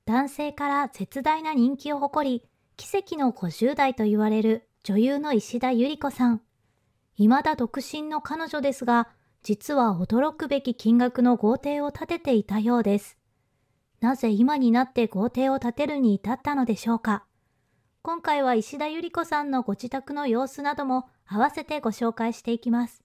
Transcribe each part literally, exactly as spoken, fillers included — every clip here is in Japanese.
男性から絶大な人気を誇り、奇跡のごじゅう代と言われる女優の石田ゆり子さん。未だ独身の彼女ですが、実は驚くべき金額の豪邸を建てていたようです。なぜ今になって豪邸を建てるに至ったのでしょうか。今回は石田ゆり子さんのご自宅の様子なども合わせてご紹介していきます。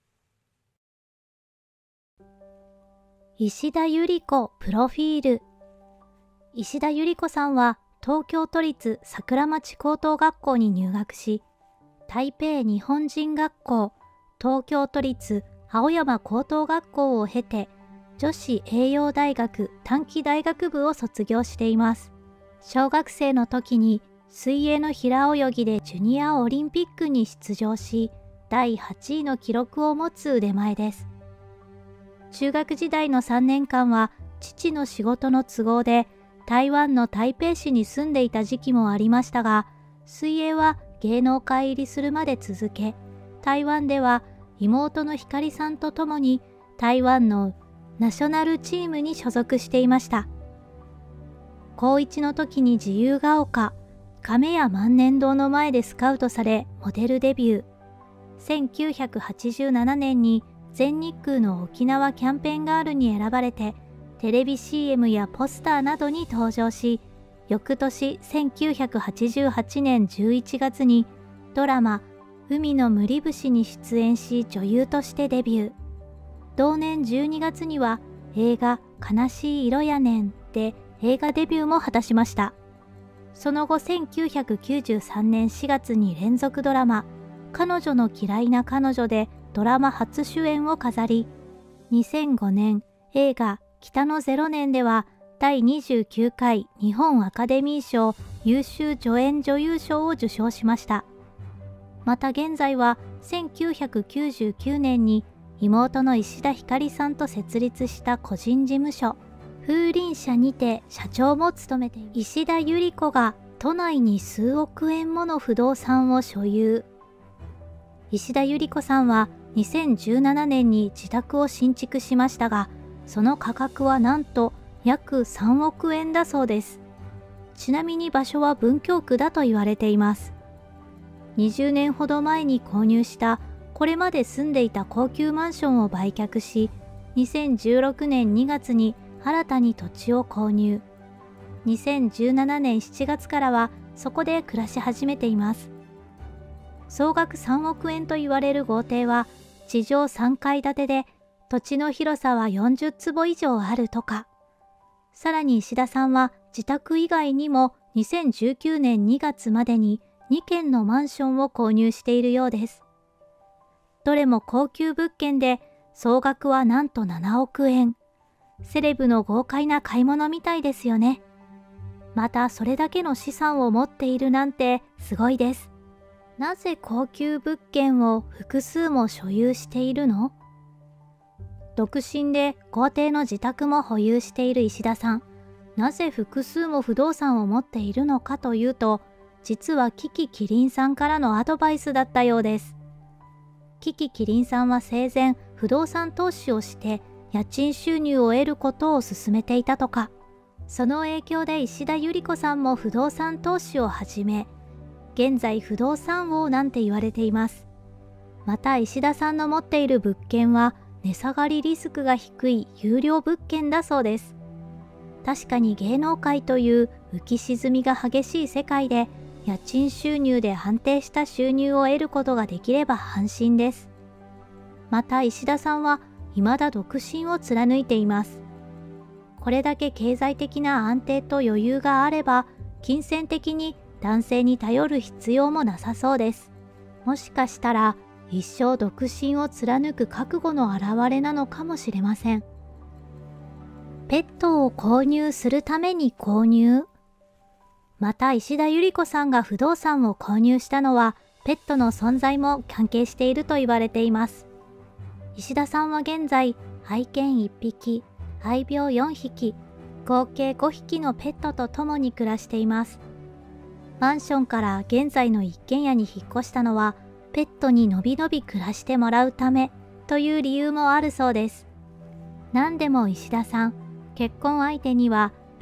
石田ゆり子プロフィール。石田ゆり子さんは東京都立桜町高等学校に入学し、台北日本人学校、東京都立青山高等学校を経て、女子栄養大学短期大学部を卒業しています。小学生の時に水泳の平泳ぎでジュニアオリンピックに出場し、だいはちいの記録を持つ腕前です。中学時代のさんねんかんは父の仕事の都合で台湾の台北市に住んでいた時期もありましたが、水泳は芸能界入りするまで続け、台湾では妹の光さんと共に台湾のナショナルチームに所属していました。高いちの時に自由が丘、亀屋万年堂の前でスカウトされモデルデビュー。せんきゅうひゃくはちじゅうななねんに全日空の沖縄キャンペーンガールに選ばれて、テレビ シーエム やポスターなどに登場し、翌年せんきゅうひゃくはちじゅうはちねんじゅういちがつにドラマ「海の無理節」に出演し女優としてデビュー。同年じゅうにがつには映画「悲しい色やねん」で映画デビューも果たしました。その後せんきゅうひゃくきゅうじゅうさんねんしがつに連続ドラマ「彼女の嫌いな彼女」でドラマ初主演を飾り、にせんごねん映画「北のゼロねん」ではだいにじゅうきゅうかい日本アカデミー賞優秀助演女優賞を受賞しました。また現在はせんきゅうひゃくきゅうじゅうきゅうねんに妹の石田ひかりさんと設立した個人事務所風鈴社にて社長も務めている石田ゆり子が都内に数億円もの不動産を所有。石田ゆり子さんはにせんじゅうななねんに自宅を新築しましたが、その価格はなんと約さんおくえんだそうです。ちなみに場所は文京区だと言われています。にじゅうねんほど前に購入したこれまで住んでいた高級マンションを売却し、にせんじゅうろくねんにがつに新たに土地を購入。にせんじゅうななねんしちがつからはそこで暮らし始めています。総額さんおくえんと言われる豪邸は地上さんかい建てで、土地の広さはよんじゅっつぼ以上あるとか。さらに石田さんは自宅以外にもにせんじゅうきゅうねんにがつまでににけんのマンションを購入しているようです。どれも高級物件で総額はなんとななおくえん。セレブの豪快な買い物みたいですよね。またそれだけの資産を持っているなんてすごいです。なぜ高級物件を複数も所有しているの？独身で豪邸の自宅も保有している石田さん。なぜ複数も不動産を持っているのかというと、実はキキキリンさんからのアドバイスだったようです。キキキリンさんは生前不動産投資をして家賃収入を得ることを勧めていたとか。その影響で石田ゆり子さんも不動産投資を始め、現在不動産王なんて言われています。また石田さんの持っている物件は値下がりリスクが低い優良物件だそうです。確かに芸能界という浮き沈みが激しい世界で家賃収入で安定した収入を得ることができれば安心です。また石田さんは未だ独身を貫いています。これだけ経済的な安定と余裕があれば、金銭的に男性に頼る必要もなさそうです。もしかしたら一生独身を貫く覚悟の表れなのかもしれません。ペットを購入するために購入。また石田ゆり子さんが不動産を購入したのはペットの存在も関係していると言われています。石田さんは現在愛犬いっぴき、愛猫よんひき、合計ごひきのペットと共に暮らしています。マンションから現在の一軒家に引っ越したのはペットにのびのび暮らしてもらうためという理由もあるそうです。何でも石田さん、結婚相手にはペ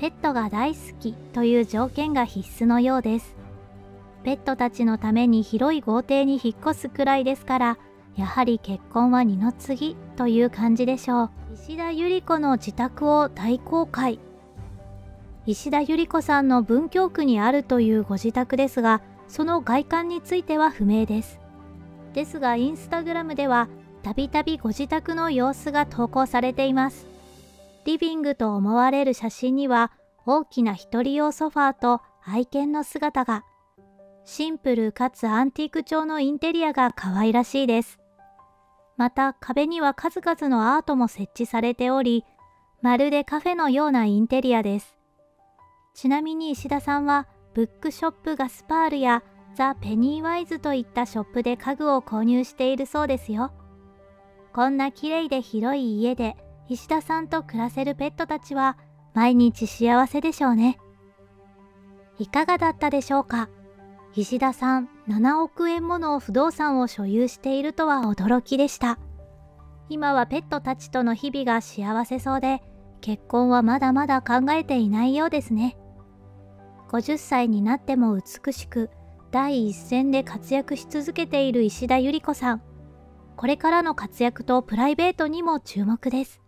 ペットが大好きという条件が必須のようです。ペットたちのために広い豪邸に引っ越すくらいですから、やはり結婚は二の次という感じでしょう。石田ゆり子の自宅を大公開。石田ゆり子さんの文京区にあるというご自宅ですが、その外観については不明です。ですがインスタグラムではたびたびご自宅の様子が投稿されています。リビングと思われる写真には大きな一人用ソファーと愛犬の姿が。シンプルかつアンティーク調のインテリアが可愛らしいです。また壁には数々のアートも設置されており、まるでカフェのようなインテリアです。ちなみに石田さんはブックショップガスパールやザ・ペニーワイズといったショップで家具を購入しているそうですよ。こんな綺麗で広い家で石田さんと暮らせるペットたちは毎日幸せでしょうね。いかがだったでしょうか。石田さん、ななおくえんもの不動産を所有しているとは驚きでした。今はペットたちとの日々が幸せそうで、結婚はまだまだ考えていないようですね。ごじゅっさいになっても美しく、第一線で活躍し続けている石田ゆり子さん。これからの活躍とプライベートにも注目です。